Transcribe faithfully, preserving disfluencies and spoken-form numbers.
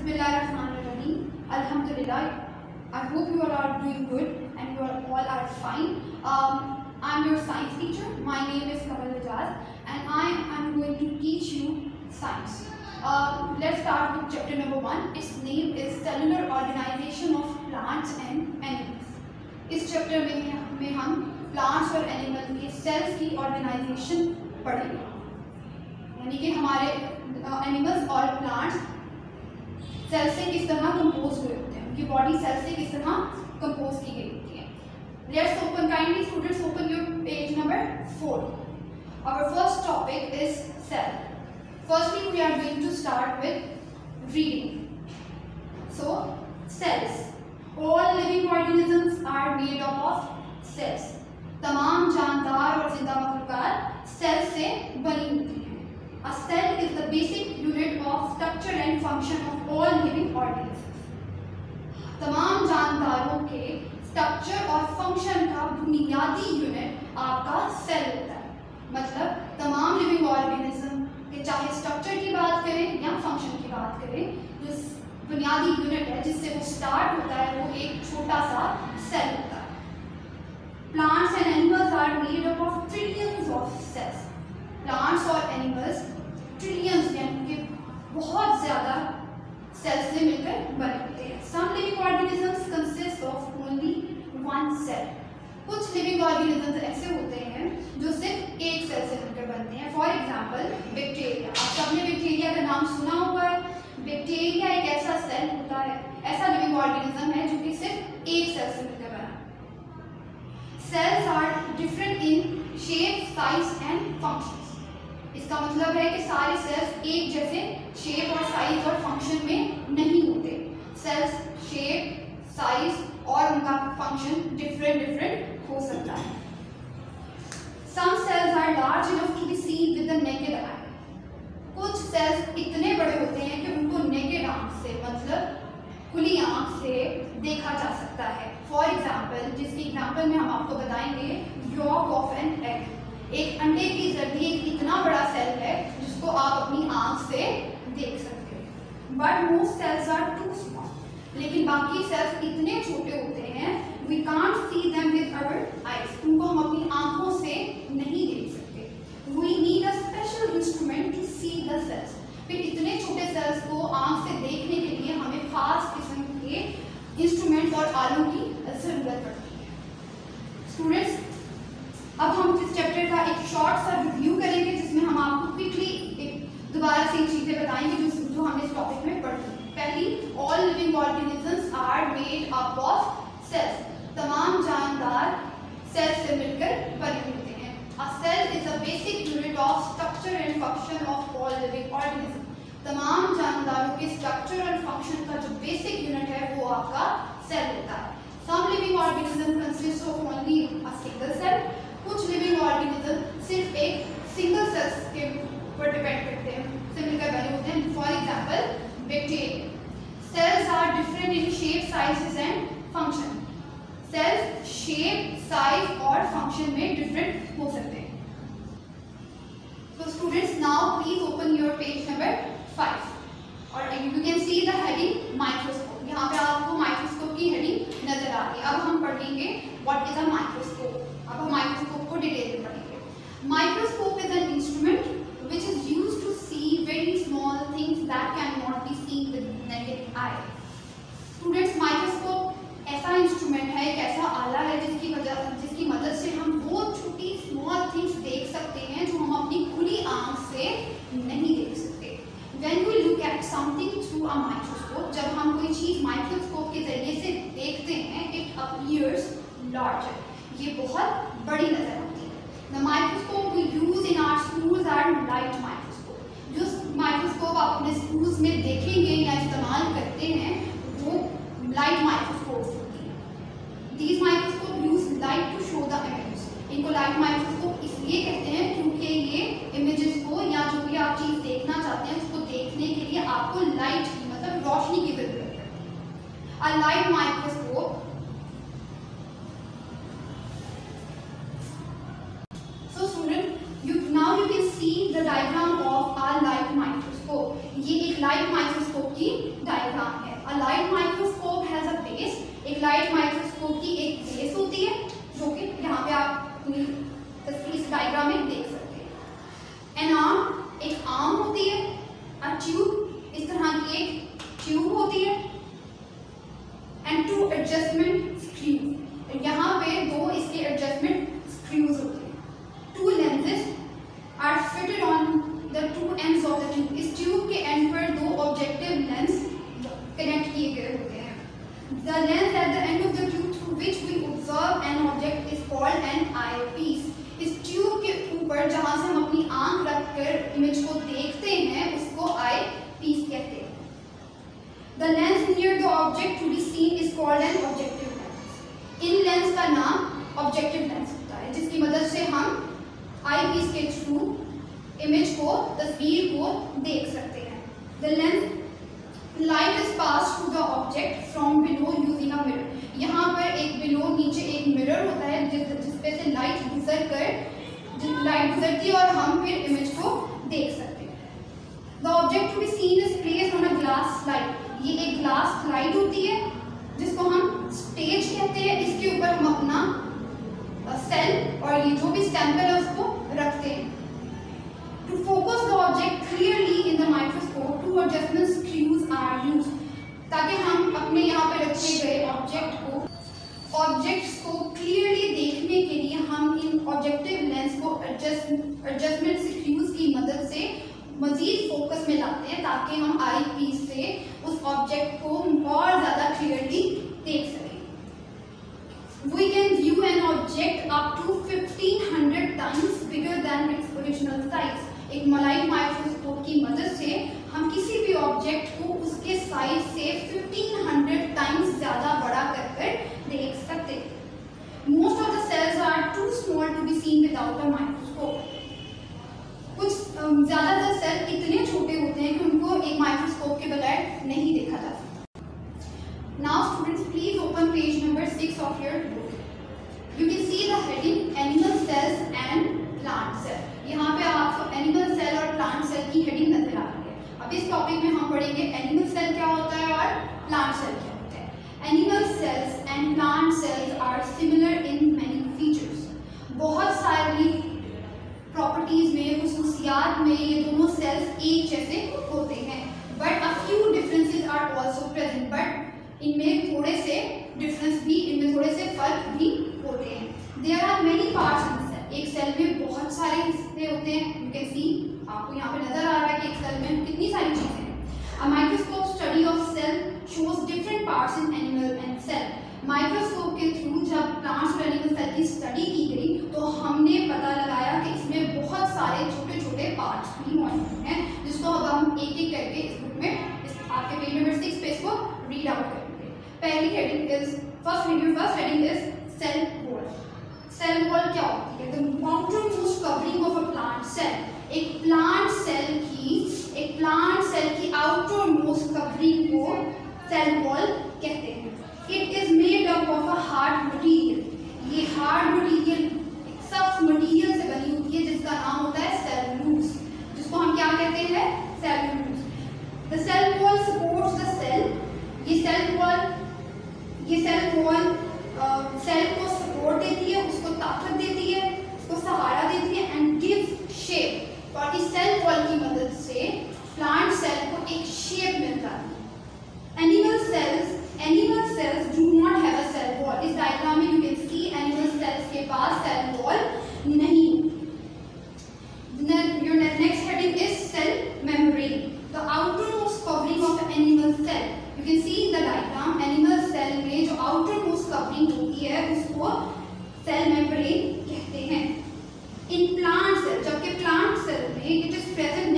Bismillahirrahmanirrahim. Alhamdulillah. I hope you all are doing good and you all are fine. Um, I'm your science teacher. My name is Kamal Najaz and I am going to teach you science. Uh, let's start with chapter number one. Its name is Cellular Organization of Plants and Animals. इस chapter में में हम plants और animal के sales की organisation पढ़ेंगे, यानी कि हमारे एनिमल्स और प्लांट्स सेल से किस तरह कंपोज हुए होते हैं, उनकी बॉडी सेल से किस तरह कंपोज की गई होती है. Let's open kindly students open your page number four. Our first topic is cell. Firstly we are going to start with reading. So cells, all living organisms are made up of cells. तमाम जानदार और जिंदा मखलूकात cell से बनी होती हैं. A cell is the basic unit of structure and function of all living organisms. तमाम जानदारों के स्ट्रक्चर और फंक्शन का बुनियादी यूनिट आपका सेल होता है. मतलब तमाम लिविंग ऑर्गेनिज्म के चाहे स्ट्रक्चर की बात करें या फंक्शन की बात करें, जो बुनियादी यूनिट है जिससे वो स्टार्ट होता है वो एक छोटा सा सेल होता है. Plants and animals are made up of trillions of cells. Plants और एनिमल्स ट्रिलियंस यानी कि बहुत ज़्यादा सेल्स से मिलकर बने होते हैं. Some living organisms consist of only one cell. कुछ लिविंग ऑर्गेनिजम्स ऐसे होते हैं जो सिर्फ एक सेल से मिलकर बनते हैं. For example bacteria. आप सबने बैक्टीरिया का नाम सुना होगा. बैक्टीरिया एक ऐसा सेल होता है, ऐसा लिविंग ऑर्गेनिज्म है जो कि सिर्फ एक सेल से मिलकर बना. Cells are different in shape, size and function. इसका मतलब है कि सारे सेल्स एक जैसे शेप और साइज और फंक्शन में नहीं होते. सेल्स शेप, साइज और उनका फंक्शन डिफरेंट डिफरेंट हो सकता है. Some cells are large enough to be seen with the naked eye. कुछ सेल्स इतने बड़े होते हैं कि उनको नेकेड आंख से, मतलब खुली आंख से देखा जा सकता है. फॉर एग्जाम्पल, जिसकी एग्जाम्पल में हम आपको बताएंगे, यॉक ऑफ एन एग. एक अंडे की जर्दी एक इतना बड़ा सेल है जिसको आप अपनी आंख से देख सकते हैं. But most cells are too small. लेकिन बाकी सेल्स इतने छोटे होते हैं we can't see them with our eyes. उनको हम अपनी आंखों से नहीं देख सकते. We need a special instrument to see the cells. फिर इतने छोटे सेल्स को आंख से देखने के लिए हमें खास किस्म के इंस्ट्रूमेंट और आलों की जरूरत पड़ती है. स्टूडेंट्स, अब हम इस चैप्टर का एक शॉर्ट सा रिव्यू करेंगे जिसमें हम आपको क्विकली एक दोबारा से चीज़ें बताएंगे जो जो हमने इस टॉपिक में पढ़ी. पहली, all living organisms are made up of cells. तमाम जानदार सेल्स से मिलकर बने होते हैं. A cell is a basic unit of structure and function of all living organism. तमाम जानदारों के स्ट्रक्चर और फंक्शन का जो बेसिक यूनिट है वो आपका सेल होता है. Some living organism consist of only a single cell. कुछ लिविंग ऑर्गेनिज्म सिर्फ एक सिंगल सेल्स के ऊपर डिपेंड करते हैं, से मिलकर बने होते हैं. For example bacteria. Cells are different in shape, size and function. Cells shape, size और फंक्शन में डिफरेंट हो सकते हैं. तो students, now please open your page number five और you can see the heading microscope. यहाँ पे आपको माइक्रोस्कोप की हेडिंग नजर आ रही है. अब हम पढ़ेंगे व्हाट इज अ माइक्रोस्कोप. अब हम माइक्रोस्कोप को डिटेल में पढ़ेंगे. Microscope is an instrument which is used to see very small things that can not be seen with naked eye. Students, microscope ऐसा इंस्ट्रूमेंट है, एक ऐसा आला है जिसकी वजह जिसकी मदद से हम वो छोटी स्मॉल थिंग्स देख सकते हैं जो हम अपनी खुली आंख से नहीं देख सकते. When we look at something through a microscope, जब हम कोई चीज़ माइक्रोस्कोप के जरिए से देखते हैं, इट अपीयर्स लार्जर. ये बहुत बड़ी नजर आती है. The microscope we use in our schools are light microscope. जो माइक्रोस्कोप आप अपने स्कूल्स में देखेंगे या इस्तेमाल करते हैं वो लाइट माइक्रोस्कोप होती है. These microscope use light to show the images. इनको लाइट माइक्रोस्कोप इसलिए कहते हैं क्योंकि ये इमेजेस को या जो भी आप चीज़ देखना चाहते हैं उसको देखने के लिए आपको लाइट की, मतलब रोशनी की जरूरत है. A light microscope. Diagram of our light microscope. ये एक लाइट माइक्रोस्कोप की diagram a light microscope has a base, एक लाइट माइक्रोस्कोप की एक बेस होती है जो कि यहाँ पे आप अपनी तस्वीर इस डायग्राम में देख सकते हैं। एन आर्म, एक आर्म होती है। अ ट्यूब, इस तरह की एक ट्यूब होती है। एंड टू एडजस्टमेंट स्क्रूज, यहाँ पे दो इसके एडजस्टमेंट स्क्रूज होते हैं। Two lenses are fitted on the two ends of the tube, इस ट्यूब के एंड पर दो ऑब्जेक्टिव लेंस कनेक्ट किए गए होते हैं। The lens at the end of the tube through which we observe an object is called an eyepiece, इस tube के ऊपर जहाँ से हम अपनी आंख रखकर इमेज को देखते हैं उसको आई पीस कहते हैं। The lens near the object to be seen is called an objective lens, इन लेंस का नाम ऑब्जेक्टिव लेंस होता है जिसकी मदद से हम आई पीस के थ्रू इमेज को, तस्वीर को देख सकते हैं। The lens light is pass to the object from below using a mirror, यहाँ पर एक बिलो नीचे एक मिरर होता है जिस जिसपे से लाइट गुजर कर लाइट गुजरती है और हम फिर इमेज को देख सकते हैं। The object to be seen is placed on a glass slide, ये एक ग्लास स्लाइड होती है जिसको हम स्टेज कहते हैं, इसके ऊपर हम अपना सेल और ये जो भी सैंपल है उसको रखते हैं। To focus the object clearly in the microscope two adjustment screws are used, ताकि हम अपने यहाँ पे रखे गए ऑब्जेक्ट को ऑब्जेक्ट्स को क्लियरली देखने के लिए हम इन ऑब्जेक्टिव लेंस को एडजस्ट एडजस्टमेंट स्क्रूज की मदद से मजीद फोकस में लाते हैं ताकि हम आई पीस से उस ऑब्जेक्ट को और ज़्यादा क्लियरली देख सकें। We can view an object up to fifteen hundred times bigger than its original size. एक लाइट माइक्रोस्कोप की मदद से हम किसी भी ऑब्जेक्ट को उसके साइज से fifteen hundred टाइम्स ज़्यादा बड़ा कर कर देख सकते हैं। Most of the cells are too small to be seen without a microscope. कुछ ज़्यादातर सेल इतने छोटे होते हैं कि उनको एक माइक्रोस्कोप के बगैर नहीं देखा जा सकता। Now students, please open page number six of your book. You can see the heading animal cells and plant cell. यहाँ पे आपको एनिमल सेल और प्लांट सेल की हेडिंग नजर आ रही है। अब इस टॉपिक में हम पढ़ेंगे एनिमल सेल क्या होता है और प्लांट सेल क्या होता है। Animal cells and plant cells are similar in many features, बहुत सारी प्रॉपर्टीज में, खुसूसियात में ये दोनों सेल्स एक जैसे होते हैं। But a few differences are also present, but इनमें थोड़े से डिफरेंस भी, इनमें थोड़े से फर्क भी होते हैं। There are many parts in cell, एक सेल में बहुत सारे हिस्से होते हैं। यू कैन सी, आपको यहाँ पे नजर आ रहा है कि एक सेल में कितनी सारी चीजें हैं। A microscope study of cell shows different parts in animal and cell, microscope के थ्रू जब प्लांट्स और एनिमल सेल की स्टडी की गई तो हमने पता लगाया कि इसमें बहुत सारे छोटे छोटे पार्ट्स भी मौजूद हैं, जिसको अब हम एक एक करके इस बुक में, इस आपके पेज नंबर सिक्स पे इसको रीड आउट करेंगे। पहली heading is first heading first heading is cell wall. Cell wall क्या होती है? The outermost covering of a plant cell, एक प्लांट सेल की एक प्लांट सेल की आउटरमोस्ट कवरिंग को सेल वॉल कहते हैं। It is made up of a hard material, ये hard material एक सख्त मटेरियल से बनी होती है जिसका नाम होता है cellulose, जिसको हम क्या कहते हैं? cellulose. The cell wall supports the cell, ये cell wall ये cell wall सेल को सपोर्ट देती है, उसको ताकत देती है, उसको सहारा देती है and gives shape, और इस cell wall की मदद से प्लांट सेल को एक शेप मिलता है। Animal cells Animal cells do not have a cell wall. इस डायग्राम में you can see animal cells के पास cell wall नहीं। Your next heading is cell membrane, the outermost covering of an animal cell. You can see in the diagram animal cell में जो outermost covering होती है उसको cell membrane कहते हैं। In plant cell, जबकि plant cell में it is present